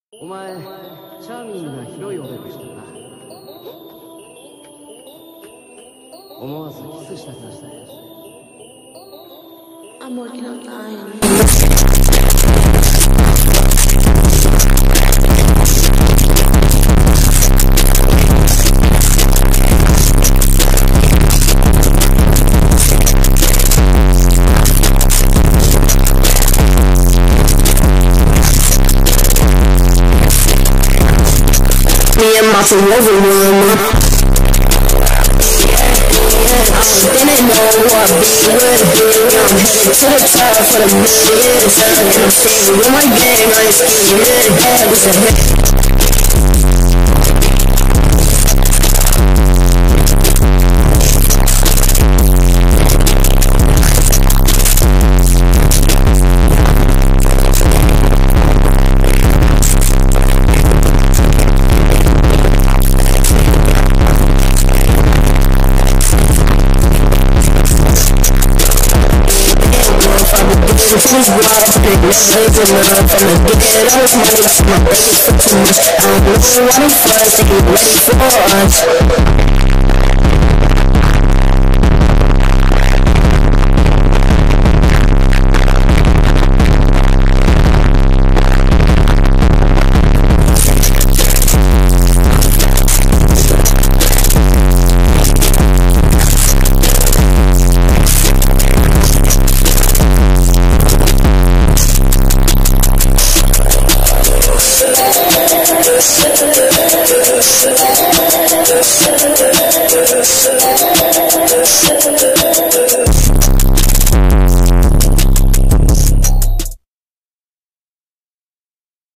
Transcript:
お前、チャーミングな広いおでこしてるな。思わずキスしたくなったよ。 I'm working on dying. Me and my forever one. Didn't know what be would be. I'm headed to the top for the millions. And I'm staying with my gang. I ain't scared of the head with a head. This wild, big niggas enough. From the get I was money, my baby for too much. I don't know what I'm first, they get ready for us.